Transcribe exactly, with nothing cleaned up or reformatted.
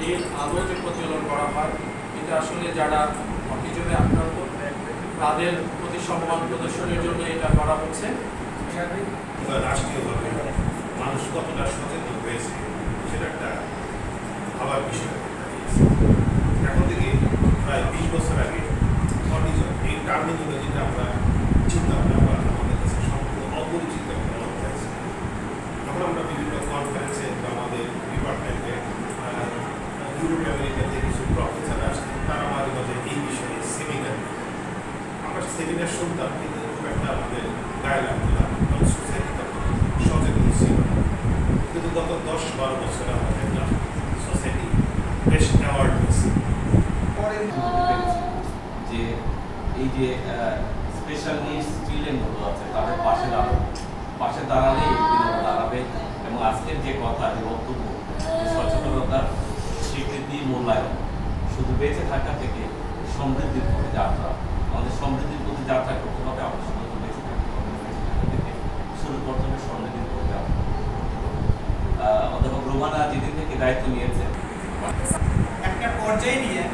নীল আলো যে প্রজ্বলন করা হয়, এটা আসলে যারা অটিজমে আক্রান্ত তাদের প্রতি সম্মান প্রদর্শনের জন্য এটা করা হচ্ছে। রাষ্ট্রীয়ভাবে মানুষ কতটা সচেতন হয়েছে সেটা একটা ভাবার বিষয়। এখন থেকে প্রায় বিশ বছর আগে অটিজম এই টার্মিনোলজিটা আমরা চিন্তা ভাবনা আমাদের কাছে সম্পূর্ণ অপরিচিত একটা অবস্থা আছে। তখন আমরা বিভিন্ন কনফারেন্সে বা আমাদের ডিপার্টমেন্টে ইউরোপ আমেরিকাতে কিছু প্রফেসর আসতেন, তারা আমাদের মাঝে এই বিষয়ে সেমিনার, আমরা সেমিনার শুনতাম কিন্তু খুব একটা আমাদের গায়ে লাগতো না, কারণ সোসাইটি তখন সচেতন ছিল। কিন্তু গত দশ বারো বছরে আমাদের না সোসাইটি বেশ অ্যাওয়ার্ড হয়েছে। পরে যে এই যে স্পেশাল নিডস চিলড্রেনগুলো আছে তাদের পাশে দাঁড়াবে, পাশে দাঁড়ালেই বিনোদন দাঁড়াবে। এবং আজকের যে কথা, যে বক্তব্য, সচেতনতার স্বীকৃতি, মূল্যায়ন, শুধু বেঁচে থাকা থেকে সমৃদ্ধির পথে যাত্রা, আমাদের সমৃদ্ধির পথে যাত্রা করতে হবে। আমাদের শুধু বেঁচে থাকতে হবে, বেঁচে থাকা থেকে শুরু করতে হবে সমৃদ্ধির পথে যাত্রা। অধ্যাপক রুমানা যেদিন থেকে দায়িত্ব নিয়েছে, একটা পর্যায়ে নিয়ে